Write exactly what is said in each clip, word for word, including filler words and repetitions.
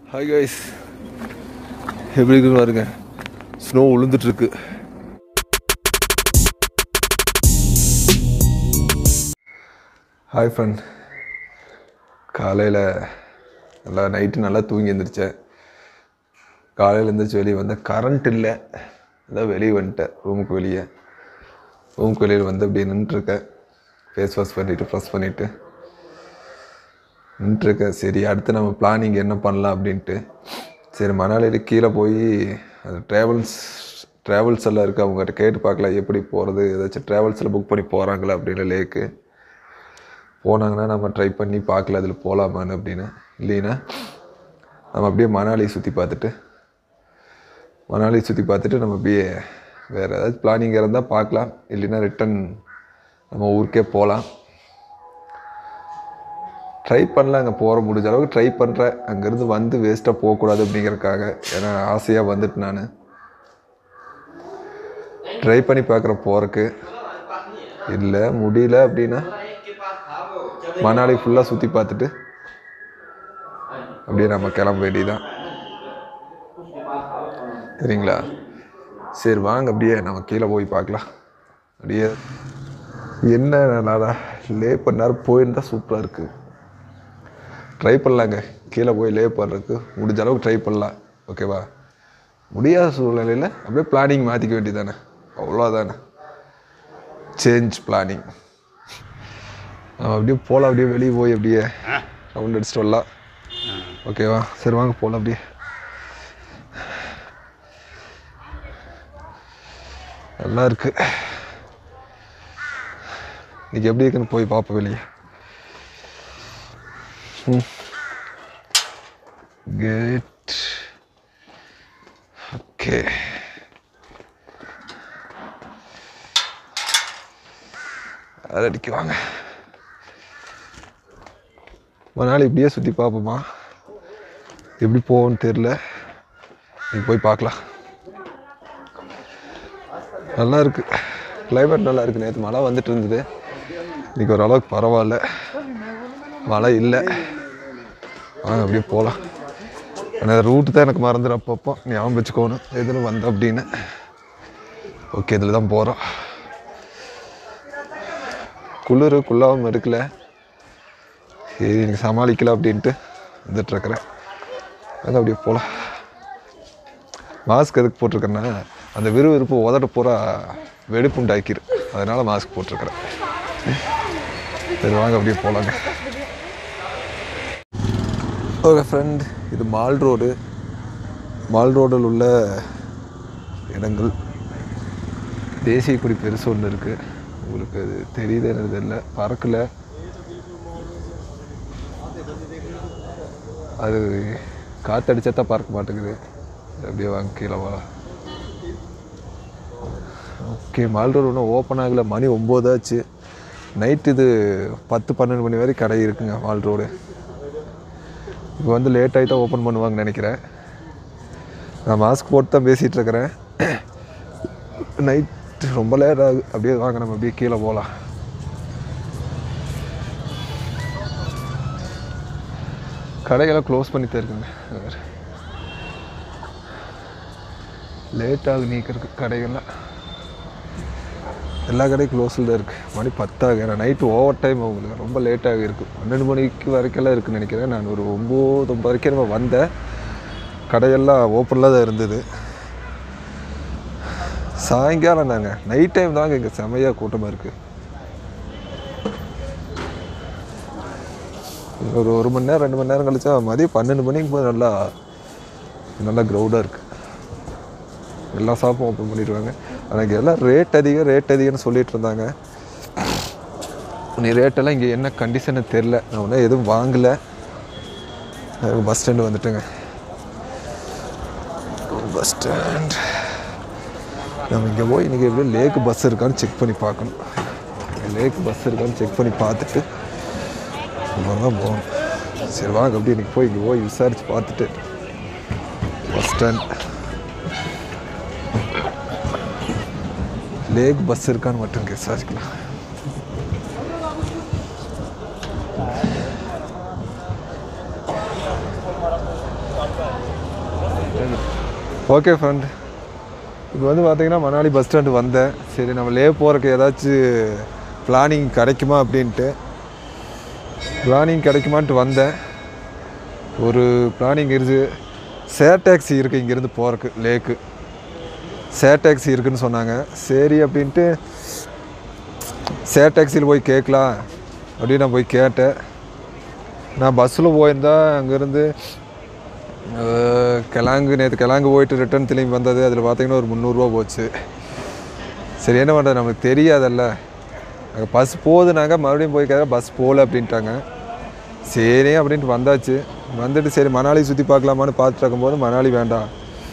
Hi guys, எப்படி இருக்குன்னு பாருங்க. ஸ்னோ விழுந்துட்டு இருக்கு. ஹாய் ஃப்ரெண்ட், காலையில் நல்லா நைட்டு நல்லா தூங்கி எழுந்திரிச்சேன். காலையில் எழுந்திரிச்சு வெளியே வந்தேன், கரண்ட் இல்லை. அதான் வெளியே வந்துட்டேன், ரூமுக்கு வெளியே ரூமுக்கு வெளியில் வந்து அப்படியே நின்றுருக்கேன். ஃபேஸ் வாஷ் பண்ணிவிட்டு ஃப்ரெஷ் பண்ணிவிட்டு நின்றுருக்கேன். சரி, அடுத்து நம்ம பிளானிங் என்ன பண்ணலாம் அப்படின்ட்டு. சரி, மணாலியில் கீழே போய் அது ட்ராவல்ஸ் ட்ராவல்ஸ் எல்லாம் இருக்குது, அவங்ககிட்ட கேட்டு பார்க்கலாம் எப்படி போகிறது, ஏதாச்சும் ட்ராவல்ஸில் புக் பண்ணி போகிறாங்களா அப்படின்னு. லேக்கு போனாங்கன்னா நம்ம ட்ரை பண்ணி பார்க்கல அதில் போகலாமான்னு அப்படின்னு. இல்லைன்னா நம்ம அப்படியே மணாலி சுற்றி பார்த்துட்டு மணாலி சுற்றி பார்த்துட்டு நம்ம அப்படியே வேறு ஏதாச்சும் பிளானிங் இருந்தால் பார்க்கலாம். இல்லைன்னா ரிட்டன் நம்ம ஊருக்கே போகலாம். ட்ரை பண்ணலாம், அங்கே போகிற முடிஞ்ச அளவுக்கு ட்ரை பண்ணுறேன். அங்கேருந்து வந்து வேஸ்ட்டாக போகக்கூடாது அப்படிங்கிறதுக்காக. ஏன்னா ஆசையாக வந்துட்டு நான் ட்ரை பண்ணி பார்க்குறேன் போகிறக்கு. இல்லை முடியல அப்படின்னா மணாலி ஃபுல்லாக சுற்றி பார்த்துட்டு அப்படியே நம்ம கிளம்ப வேண்டியதான். சரிங்களா? சரி வாங்க, அப்படியே நம்ம கீழே போய் பார்க்கலாம். அப்படியே என்ன நல்லா லே பண்ண நேரம் போயிருந்தால் சூப்பராக இருக்குது. ட்ரை பண்ணலாங்க, கீழே போய் லே பண்ணுறதுக்கு முடிஞ்ச அளவுக்கு ட்ரை பண்ணலாம். ஓகேவா? முடியாத சூழ்நிலையில் அப்படியே பிளானிங் மாற்றிக்க வேண்டியது தானே, அவ்வளோதானே. Change planning. நம்ம அப்படியே போகலாம், அப்படியே வெளியே போய் அப்படியே ரவுண்ட் அடிச்சுட்டு வரலாம். ஓகேவா? சரி வாங்க போகலாம். அப்படியே நல்லா இருக்கு. இன்னைக்கு எப்படி இருக்குன்னு போய் பார்ப்போம் வெளியே. Good. Okay. அடிக்க வாங்க. மணாலி இப்படியே சுற்றி பார்ப்போமா, எப்படி போவோன்னு தெரில. நீ போய் பார்க்கலாம். நல்லா இருக்கு, கிளைமேட் நல்லா இருக்குது. நேற்று மழை வந்துட்டு இருந்தது, இன்றைக்கி ஓரளவுக்கு பரவாயில்ல, மழை இல்லை. வாங்க அப்படியே போகலாம். ஆனால் ரூட்டு தான் எனக்கு மறந்துடும், அப்பப்போ ஞாபகம் வச்சுக்கோணும் எதுன்னு வந்தோம் அப்படின்னு. ஓகே, இதில் தான் போகிறோம். குளிர் குள்ளாமல் இருக்கல, சரி எனக்கு சமாளிக்கலாம் அப்படின்ட்டு வந்துட்டுருக்குறேன். வாங்க அப்படியே போகலாம். மாஸ்க் எதுக்கு போட்டிருக்கேன்னா, அந்த விறுவிறுப்பு உதட்ட பூரா வெடிப்புண்டாக்கிரு, அதனால் மாஸ்க் போட்டிருக்கிறேன். சரி வாங்க அப்படியே போகலாங்க. ஓகே ஃப்ரெண்ட், இது மால் ரோடு. மால் ரோடில் உள்ள இடங்கள். தேசிய கொடி பெருசு ஒன்று இருக்குது, உங்களுக்கு அது தெரியுது எனக்கு தெரியல, பறக்கலை. அது காற்றடிச்சா தான் பறக்க மாட்டேங்குது. அப்படியே வாங்க கீழே வா. ஓகே, மால் ரோடு ஒன்றும் ஓப்பன் ஆகலை, மணி ஒம்போதாச்சு. நைட்டு இது பத்து பன்னெண்டு மணி வரைக்கும் கடை இருக்குங்க மால் ரோடு. இப்போ வந்து லேட் ஆகி தான் ஓப்பன் பண்ணுவாங்கன்னு நினைக்கிறேன். நான் மாஸ்க் போட்டு தான் பேசிகிட்டு இருக்கிறேன். நைட் ரொம்ப லேட் ஆகுது. அப்படியே வாங்க நம்ம அப்படியே கீழே போகலாம். கடையெல்லாம் க்ளோஸ் பண்ணி தான் இருக்குங்க. லேட் ஆகுது நீக்கிறதுக்கு. கடைகள்லாம் எல்லா கடையும் க்ளோஸில் தான் இருக்குது. மணி பத்தாக. ஏன்னா நைட்டு ஓவர் டைம் அவங்களுக்கு ரொம்ப லேட்டாக இருக்குது. பன்னெண்டு மணிக்கு வரைக்கெல்லாம் இருக்குதுன்னு நினைக்கிறேன். நான் ஒரு ஒம்பது ஒம்பது வரைக்கும் நம்ம வந்தேன், கடையெல்லாம் ஓப்பனில் தான் இருந்தது. சாயங்காலம் தாங்க, நைட் டைம் தாங்க இங்கே செமையாக கூட்டமாக இருக்குது. ஒரு ஒரு மணி நேரம் ரெண்டு மணி நேரம் கழிச்சா மதியம் பன்னெண்டு மணிக்கு போது நல்லா நல்லா க்ரௌடாக இருக்குது. எல்லா ஷாப்பும் ஓப்பன் பண்ணிடுவாங்க. எனக்கு எல்லாம் ரேட் அதிகம் ரேட் அதிகம்னு சொல்லிகிட்டு இருந்தாங்க. நீ ரேட்டெல்லாம் இங்கே என்ன கண்டிஷன்னு தெரில. நான் ஒன்றும் எதுவும் வாங்கலை. பஸ் ஸ்டாண்டு வந்துட்டுங்க. பஸ் ஸ்டாண்ட் நம்ம இங்கே போய் இன்றைக்கி எப்படி லேக்கு பஸ் இருக்கான்னு செக் பண்ணி பார்க்கணும். லேக்கு பஸ் இருக்கான்னு செக் பண்ணி பார்த்துட்டு அப்புறம் தான் போகணும். சரி வாங்க அப்படி இன்றைக்கி போய் இங்கே போய் விசாரித்து பார்த்துட்டு பஸ் ஸ்டாண்ட் லேக் பஸ் இருக்கான்னு மட்டும் விசாரிக்கலாம். ஓகே ஃப்ரெண்ட், இப்போ வந்து பார்த்திங்கன்னா மணாலி பஸ் ஸ்டாண்டு வந்தேன். சரி நம்ம லே போகிறக்கு ஏதாச்சும் பிளானிங் கிடைக்குமா அப்படின்ட்டு பிளானிங் கிடைக்குமான்ட்டு வந்தேன். ஒரு பிளானிங் இருக்குது. ஷேர் டாக்ஸி இருக்குது இங்கேருந்து போகிறக்கு லேக்கு. ஷேர் டாக்ஸி இருக்குதுன்னு சொன்னாங்க. சரி அப்படின்ட்டு ஷேர் டாக்ஸியில் போய் கேட்கலாம் அப்படின்னு நான் போய் கேட்டேன். நான் பஸ்ஸில் போயிருந்தா அங்கேருந்து கிளாங்கு நேற்று கிளாங்கு போயிட்டு ரிட்டர்ன் திரும்பி வந்தது. அதில் பார்த்திங்கன்னா ஒரு முந்நூறுரூவா போச்சு. சரி என்ன பண்ணுறது, நமக்கு தெரியாதல்ல. அங்கே பஸ் போகுதுனாங்க, மறுபடியும் போய் கேட்க பஸ் போகல அப்படின்ட்டாங்க. சரி அப்படின்ட்டு வந்தாச்சு. வந்துட்டு சரி மணாலி சுற்றி பார்க்கலாமான்னு பார்த்துட்டு இருக்கும்போது மணாலி வேண்டாம்,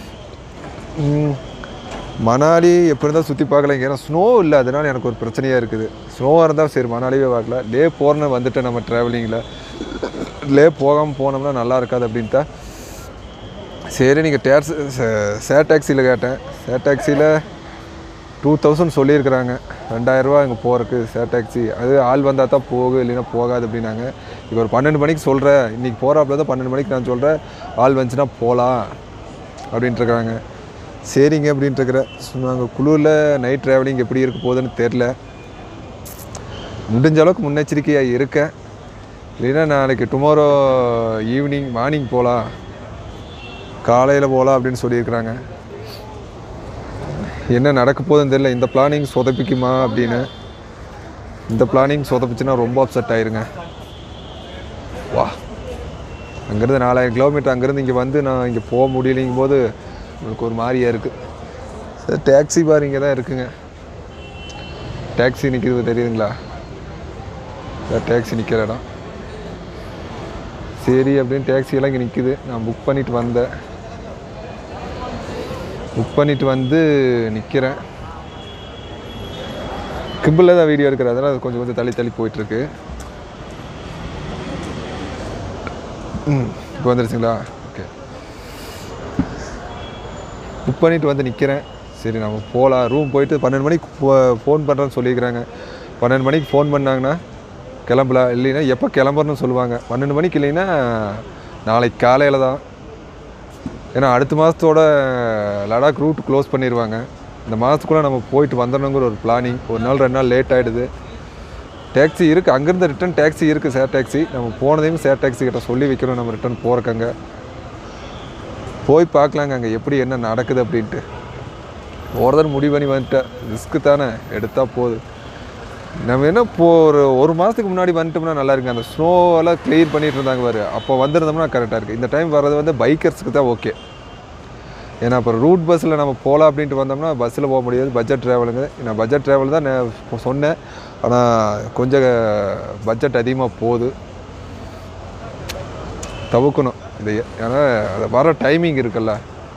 மணாலி எப்படி இருந்தால் சுற்றி பார்க்கலைங்க. ஏன்னா ஸ்னோ இல்லை, அதனால் எனக்கு ஒரு பிரச்சனையாக இருக்குது. ஸ்னோவாக இருந்தால் சரி மணாலியே பார்க்கல. லே போகிறேன்னு வந்துட்டேன் நம்ம ட்ராவலிங்கில். லே போகாமல் போனோம்னா நல்லா இருக்காது அப்படின்ட்டா சரி நீங்கள் டேக்ஸ் ஷேர் டாக்ஸியில் கேட்டேன். ஷேர் டாக்ஸியில் டூ தௌசண்ட் சொல்லியிருக்கிறாங்க. ரெண்டாயிரரூவா இங்கே போகிறக்கு ஷேர் டாக்ஸி. அது ஆள் வந்தால் தான் போகும், இல்லைன்னா போகாது அப்படின்னாங்க. இப்போ ஒரு பன்னெண்டு மணிக்கு சொல்கிறேன், இன்றைக்கி போகிறாப்புல தான் பன்னெண்டு மணிக்கு நான் சொல்கிறேன், ஆள் வந்துச்சுன்னா போகலாம் அப்படின்ட்டுருக்காங்க. சரிங்க அப்படின்ட்டுருக்குறேன். சொன்னாங்க குளூரில் நைட் ட்ராவலிங் எப்படி இருக்க போகுதுன்னு தெரில. முடிஞ்ச அளவுக்கு முன்னெச்சரிக்கையாக இருக்கேன். இல்லைன்னா நாளைக்கு டுமாரோ ஈவினிங் மார்னிங் போகலாம், காலையில் போகலாம் அப்படின்னு சொல்லியிருக்கிறாங்க. என்ன நடக்க போகுதுன்னு தெரியல. இந்த பிளானிங் சொதப்பிக்குமா அப்படின்னு. இந்த பிளானிங் சொதப்பிச்சுன்னா ரொம்ப அப்செட் ஆயிருங்க. வா, அங்கேருந்து நாலாயிரம் கிலோமீட்டர் அங்கேருந்து இங்கே வந்து நான் இங்கே போக முடியலைங்கும் போது உங்களுக்கு ஒரு மாதிரியாக இருக்குது. சார் டேக்ஸி பார் இங்கே தான் இருக்குங்க. டேக்ஸி நிற்கிறது தெரியுதுங்களா? சார் டேக்ஸி நிற்கிற இடம். சரி அப்படின்னு டேக்ஸியெல்லாம் இங்கே நிற்கிது. நான் புக் பண்ணிவிட்டு வந்தேன். புக் பண்ணிவிட்டு வந்து நிற்கிறேன். கிம்பிளில் தான் வீடியோ எடுக்கிற, அதனால் அது கொஞ்சம் கொஞ்சம் தள்ளி தள்ளி போயிட்டுருக்கு. ம் இப்போ வந்துருச்சுங்களா? ஓகே, புக் பண்ணிவிட்டு வந்து நிற்கிறேன். சரி நம்ம போகலாம். ரூம் போயிட்டு பன்னெண்டு மணிக்கு ஃபோ ஃபோன் பண்ணுறேன்னு சொல்லியிருக்கிறாங்க. பன்னெண்டு மணிக்கு ஃபோன் பண்ணாங்கன்னா கிளம்பலாம், இல்லைன்னா எப்போ கிளம்புறன்னு சொல்லுவாங்க. பன்னெண்டு மணிக்கு இல்லைன்னா நாளைக்கு காலையில் தான். ஏன்னா அடுத்த மாதத்தோட லடாக் ரூட் க்ளோஸ் பண்ணிடுவாங்க. இந்த மாதத்துக்குள்ளே நம்ம போயிட்டு வந்துடணுங்கிற ஒரு பிளானிங். ஒரு நாள் ரெண்டு நாள் லேட் ஆகிடுது. டேக்ஸி இருக்குது, அங்கேருந்து ரிட்டன் டேக்ஸி இருக்குது, ஷேர் டேக்ஸி. நம்ம போனதையும் ஷேர் டேக்ஸி கிட்ட சொல்லி வைக்கணும் நம்ம ரிட்டன் போகிறக்காங்க. போய் பார்க்கலாங்க அங்கே எப்படி என்ன நடக்குது அப்படின்ட்டு. போகிறதுன்னு முடிவு பண்ணி வந்துட்டேன். ரிஸ்க்கு தானே, எடுத்தால் போகுது. நம்ம என்ன இப்போ ஒரு ஒரு மாதத்துக்கு முன்னாடி வந்துட்டோம்னா நல்லா இருக்குங்க. அந்த ஸ்னோவெல்லாம் கிளியர் பண்ணிகிட்டு இருந்தாங்க பாரு, அப்போ வந்திருந்தோம்னா கரெக்டாக இருக்குது. இந்த டைம் வர்றது வந்து பைக்கர்ஸுக்கு தான் ஓகே. ஏன்னா அப்புறம் ரூட் பஸ்ஸில் நம்ம போகலாம் அப்படின்ட்டு வந்தோம்னா பஸ்ஸில் போக முடியாது, பட்ஜெட் ட்ராவலுங்க. நான் பட்ஜெட் ட்ராவல் தான் நான் சொன்னேன், ஆனால் கொஞ்சம் பட்ஜெட் அதிகமாக போகுது. தவிர்க்கணும் இதை. ஏன்னா அதை வர டைமிங் இருக்குல்ல.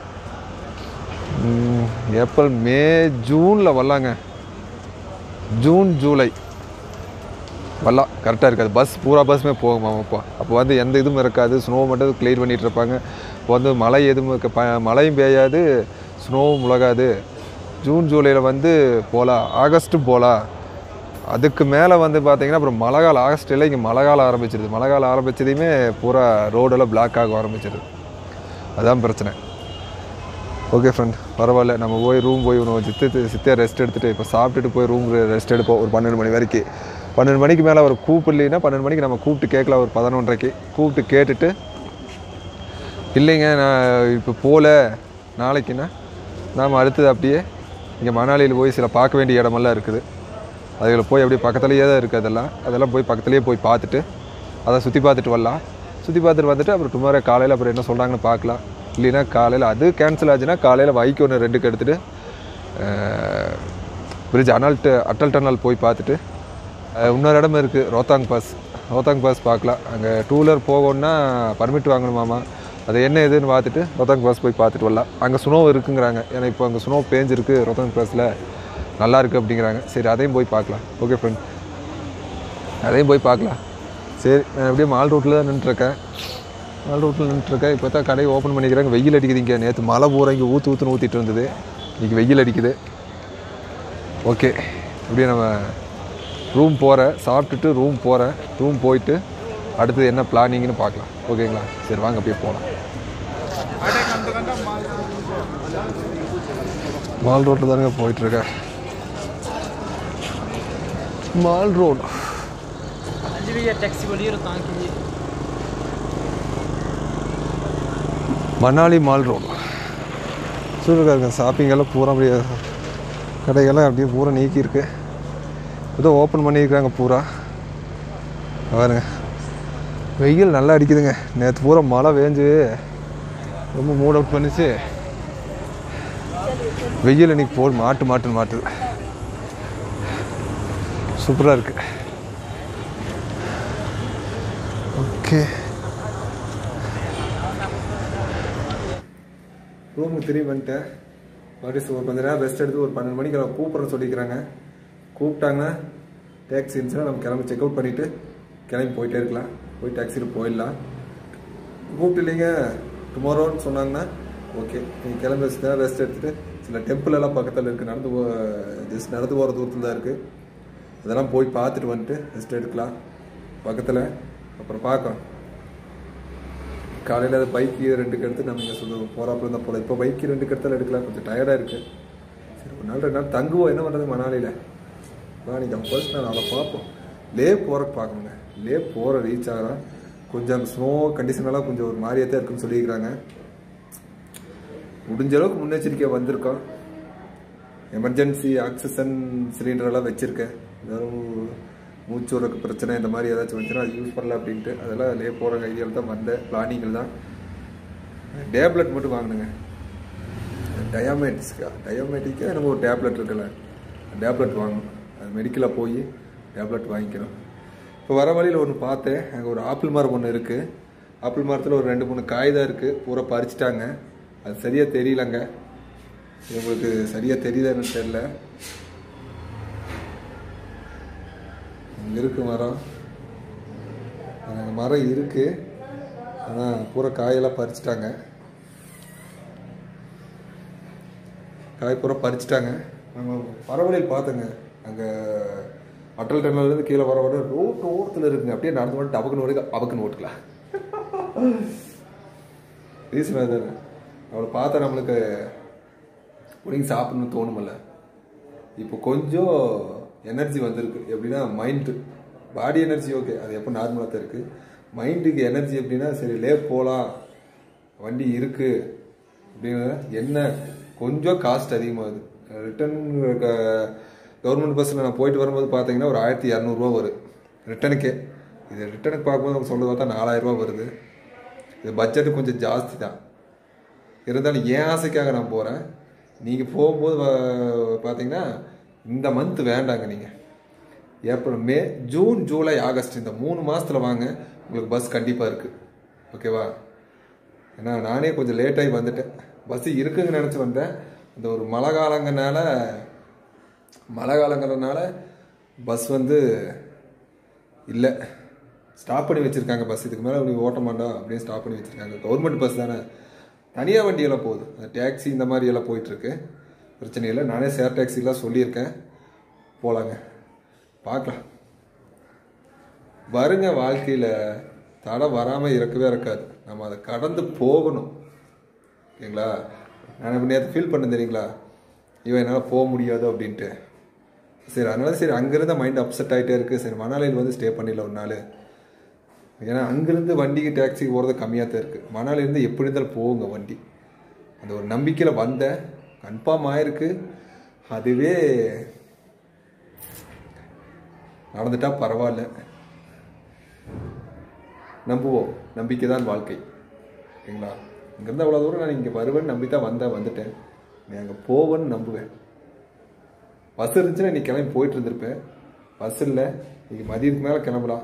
ஏப்ரல் மே ஜூனில் வரலாங்க. ஜூன் ஜூலை வரலாம், கரெக்டாக இருக்காது. பஸ் பூரா பஸ்ஸுமே போகுமாப்பா. அப்போ வந்து எந்த இதுவும் இருக்காது. ஸ்னோ மட்டும் கிளியர் பண்ணிகிட்டு இருப்பாங்க. இப்போ வந்து மழை எதுவும் இருக்க ப மழையும் பெய்யாது, ஸ்னோவும் முழகாது. ஜூன் ஜூலையில் வந்து போகலாம், ஆகஸ்ட்டும் போகலாம். அதுக்கு மேலே வந்து பார்த்திங்கன்னா அப்புறம் மழை காலம். ஆகஸ்ட்டில் இங்கே மழை காலம் ஆரம்பிச்சிருது. மழை காலம் ஆரம்பித்ததையுமே பூரா ரோடெல்லாம் பிளாக் ஆக ஆரம்பிச்சிருது. அதுதான் பிரச்சனை. ஓகே ஃப்ரெண்ட், பரவாயில்ல. நம்ம போய் ரூம் போய் ஒன்று சித்து சித்தியாக ரெஸ்ட் எடுத்துகிட்டு இப்போ சாப்பிட்டுட்டு போய் ரூம் ரெஸ்ட் எடுப்போம் ஒரு பன்னெண்டு மணி வரைக்கும். பன்னெண்டு மணிக்கு மேலே அவர் கூப்பிடலைன்னா பன்னெண்டு மணிக்கு நம்ம கூப்பிட்டு கேட்கலாம். ஒரு பதினொன்றரைக்கு கூப்பிட்டு கேட்டுட்டு, இல்லைங்க நான் இப்போ போகல நாளைக்குன்னா நாம் அடுத்தது அப்படியே இங்கே மணாலியில் போய் சில பார்க்க வேண்டிய இடமெல்லாம் இருக்குது. அதில் போய் அப்படியே பக்கத்துலேயே தான் இருக்குது. அதெல்லாம் அதெல்லாம் போய் பக்கத்துலேயே போய் பார்த்துட்டு அதை சுற்றி பார்த்துட்டு வரலாம். சுற்றி பார்த்துட்டு வந்துட்டு அப்புறம் டுமாரோ காலையில் அப்புறம் என்ன சொல்கிறாங்கன்னு பார்க்கலாம். இல்லைன்னா காலையில் அது கேன்சல் ஆச்சுன்னா காலையில் வைக்கு ஒன்று ரெண்டுக்கு எடுத்துகிட்டு பிரிட்ஜ் அனல்ட்டு அட்டல் டனல் போய் பார்த்துட்டு இன்னொரு இடம் இருக்குது ரோத்தாங் பாஸ். ரோத்தாங் பாஸ் பார்க்கலாம். அங்கே டூ வீலர் போகணுன்னா பர்மிட் வாங்கணுமாமா. அது என்ன எதுன்னு பார்த்துட்டு ரோத்தாங் பாஸ் போய் பார்த்துட்டு வரலாம். அங்கே ஸ்னோ இருக்குங்கிறாங்க. ஏன்னா இப்போ அங்கே ஸ்னோ பேஞ்சிருக்கு ரோத்தாங் பாஸில், நல்லா இருக்குது அப்படிங்கிறாங்க. சரி அதையும் போய் பார்க்கலாம். ஓகே ஃப்ரெண்ட், அதையும் போய் பார்க்கலாம். சரி நான் எப்படியே மால் ரூட்டில் தான் நின்றுருக்கேன். மால் ரூட்டில் நின்றுருக்கேன். இப்போ தான் கடையை ஓப்பன் பண்ணிக்கிறாங்க. வெயில் அடிக்குது இங்கே. நேற்று மழை பூரா இங்கே ஊற்று ஊற்றுன்னு ஊற்றிட்டு இருந்தது. இன்றைக்கி வெயில் அடிக்குது. ஓகே, அப்படியே நம்ம ரூம் போகிறேன். சாப்பிட்டுட்டு ரூம் போகிறேன். ரூம் போயிட்டு அடுத்தது என்ன பிளானிங்னு பார்க்கலாம். ஓகேங்களா? சரி வாங்க அப்படியே போகலாம். மால் ரோட்டில் தானுங்க போயிட்டுருக்கேன். माल रोड जी भैया टैक्सी बोलिए रोहतांग की मनाली माल रोड சூப்பராக இருக்குது. ஷாப்பிங்கெல்லாம் பூரா அப்படியே கடைகள்லாம் அப்படியே பூரா நீக்கியிருக்கு. ஏதோ ஓப்பன் பண்ணியிருக்காங்க பூரா. பாருங்க வெயில் நல்லா அடிக்குதுங்க. நேற்று பூரா மழை வேஞ்சு ரொம்ப மூட் அவுட் பண்ணிச்சு. வெயில் இன்னைக்கு போடு மாட்டு மாட்டு மாட்டுது. சூப்பராக இருக்குது. ஓகே ரூமுக்கு திரும்பி வந்துட்டேன். மறுபடியும் ஒரு கொஞ்ச நேரம் ரெஸ்ட் எடுத்து ஒரு பன்னெண்டு மணிக்கு அவங்க கூப்பிட்றேன்னு சொல்லிக்கிறாங்க. கூப்பிட்டாங்கன்னா டேக்ஸி இருந்துச்சுன்னா நம்ம கிளம்பி செக் அவுட் பண்ணிவிட்டு கிளம்பி போயிட்டே இருக்கலாம். போய் டாக்ஸியில் போயிடலாம். கூப்பிட்டு இல்லைங்க டுமாரோன்னு சொன்னாங்கன்னா ஓகே நீங்கள் கிளம்பி வச்சு தான் ரெஸ்ட் எடுத்துகிட்டு சில டெம்பிள் எல்லாம் பக்கத்தில் இருக்குது. நடந்து போ ஜஸ்ட் நடந்து போகிற தூரத்தில் தான் இருக்குது. அதெல்லாம் போய் பார்த்துட்டு வந்துட்டு ரெஸ்ட் எடுக்கலாம் பக்கத்தில். அப்புறம் பார்க்கலாம் காலையில் அது பைக்கு ரெண்டுக்கு எடுத்து நம்ம இங்கே சொல்ல போகிறாப்புல இருந்தால் போகலாம். இப்போ பைக்கு ரெண்டுக்கு எடுத்தாலும் எடுக்கலாம். கொஞ்சம் டயர்டாக இருக்குது. சரி ஒரு நாள் ரெண்டு நாள் தங்குவோம். என்ன பண்ணுறது மணாலியில் நான் நீங்கள் ஃபர்ஸ்ட் நான் அதை பார்ப்போம். லே போகிறக்கு பார்க்கணுங்க. லே போகிற ரீச் ஆகிறோம். கொஞ்சம் அந்த ஸ்னோ கண்டிஷனெல்லாம் கொஞ்சம் ஒரு மாதிரியாக தான் இருக்குன்னு சொல்லியிருக்கிறாங்க. முடிஞ்ச அளவுக்கு முன்னெச்சரிக்கையாக வந்திருக்கோம். எமர்ஜென்சி ஆக்சிஜன் சிலிண்டரெல்லாம் வச்சுருக்கேன். ஏதாவது மூச்சு விடுறக்கு பிரச்சனை இந்த மாதிரி ஏதாச்சும் வந்துச்சுன்னா அது யூஸ் பண்ணல அப்படின்ட்டு அதெல்லாம் லே போகிற ஐடியாவில் தான் வந்தேன். பிளானிங்கில் தான். டேப்லெட் மட்டும் வாங்கினுங்க. டயாமேட்டிக்ஸ்க்கா டயாமேட்டிக்காக நம்ம ஒரு டேப்லெட் இருக்குல்ல டேப்லெட் வாங்கணும். அது மெடிக்கலாக போய் டேப்லெட் வாங்கிக்கணும். இப்போ வர வழியில் ஒன்று பார்த்தேன். அங்கே ஒரு ஆப்பிள் மரம் ஒன்று இருக்குது. ஆப்பிள் மரத்தில் ஒரு ரெண்டு மூணு காய் தான் இருக்குது. பூரா பறிச்சிட்டாங்க. அது சரியாக தெரியலங்க. உங்களுக்கு சரியாக தெரியுதான்னு தெரியல. இங்கே இருக்குது மரம். மரம் இருக்குது. ஆனால் பூரா காயெல்லாம் பறிச்சிட்டாங்க. காய் பூரா பறிச்சிட்டாங்க. நாங்கள் பரவலையில் பார்த்தோங்க. அங்கே அட்டல் டனல்லேருந்து கீழே வர வர ரோட்டு ஓரத்தில் இருக்குங்க. அப்படியே நடந்து மட்டும் டபக்குன்னு ஓடுங்க அபக்குன்னு ஓட்டுக்கலாம். ரீசன் அதுதானே. அவளை பார்த்தா நம்மளுக்கு பிடிங்கி சாப்பிட்ணுன்னு தோணுமில்ல. இப்போ கொஞ்சம் எனர்ஜி வந்திருக்கு. எப்படின்னா மைண்டு பாடி எனர்ஜி ஓகே அது எப்போ நார்மலாக தான் இருக்குது. மைண்டுக்கு எனர்ஜி எப்படின்னா சரி லே போகலாம் வண்டி இருக்குது அப்படின்னு. என்ன கொஞ்சம் காஸ்ட் அதிகமாகுது. ரிட்டன் கவர்மெண்ட் பஸ்ஸில் நான் போயிட்டு வரும்போது பார்த்தீங்கன்னா ஒரு ஆயிரத்தி இரநூறுவா வரும் ரிட்டனுக்கே. இது ரிட்டனுக்கு பார்க்கும்போது அவங்க சொல்ல பார்த்தா நாலாயிரரூவா வருது. இது பட்ஜெட்டு கொஞ்சம் ஜாஸ்தி தான். இருந்தாலும் ஏன் ஆசைக்காக நான் போகிறேன். நீங்கள் போகும்போது பார்த்தீங்கன்னா இந்த மந்த் வேண்டாங்க. நீங்கள் April May June July August இந்த மூணு மாதத்தில் வாங்க. உங்களுக்கு பஸ் கண்டிப்பாக இருக்குது. ஓகேவா? ஏன்னா நானே கொஞ்சம் லேட்டாகி வந்துட்டேன். பஸ்ஸு இருக்குதுன்னு நினச்சி வந்தேன். இந்த ஒரு மழை காலங்கனால மழை காலங்கிறதுனால பஸ் வந்து இல்லை ஸ்டாப் பண்ணி வச்சுருக்காங்க. பஸ் இதுக்கு மேலே நீ ஓட்ட மாட்டோம் அப்படின்னு ஸ்டாப் பண்ணி வச்சுருக்காங்க. கவர்மெண்ட் பஸ் தானே. தனியாக வண்டியெல்லாம் போகுது. டேக்ஸி இந்த மாதிரியெல்லாம் போயிட்டுருக்கு. பிரச்சனை இல்லை. நானே ஷேர் டேக்ஸிலாம் சொல்லியிருக்கேன். போகலாங்க பார்க்கலாம். வருங்க வாழ்க்கையில் தடை வராமல் இருக்கவே இருக்காது. நம்ம அதை கடந்து போகணும். ஓகேங்களா? நான் இப்போ நேற்று ஃபீல் பண்ண தெரியுங்களா இவன் என்னால் போக முடியாது அப்படின்ட்டு. சரி அதனால சரி அங்கேருந்து மைண்ட் அப்செட் ஆகிட்டே இருக்குது. சரி மணாலியில் வந்து ஸ்டே பண்ணிடல ஒரு நாள். ஏன்னா அங்கேருந்து வண்டிக்கு டேக்ஸிக்கு போகிறது கம்மியாக தான் இருக்குது. மணாலிலேருந்து எப்படி இருந்தாலும் போகுங்க வண்டி. அந்த ஒரு நம்பிக்கையில் வந்தேன். கன்ஃபார்ம் ஆயிருக்கு. அதுவே நடந்துட்டால் பரவாயில்ல. நம்புவோம். நம்பிக்கை தான் வாழ்க்கை. ஓகேங்களா? இங்கேருந்து அவ்வளோ தூரம் நான் இங்கே வருவேன்னு நம்பி தான் வந்தேன் வந்துட்டேன். நீ அங்கே போவேன்னு நம்புவேன். பஸ் இருந்துச்சுன்னா நீ கிளம்பி போயிட்டு இருந்திருப்பேன். பஸ் இல்லை. இன்னைக்கு மதியத்துக்கு மேலே கிளம்பலாம்.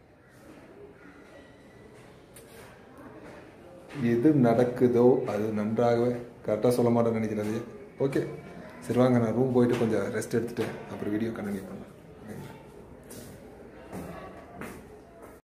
எது நடக்குதோ அது நன்றாகவே கரெக்டாக சொல்ல மாட்டேன்னு நினைக்கிறது. ஓகே சரி வாங்க நான் ரூம் போயிட்டு கொஞ்சம் ரெஸ்ட் எடுத்துகிட்டு அப்புறம் வீடியோ கண்டினியூ பண்ணலாம்.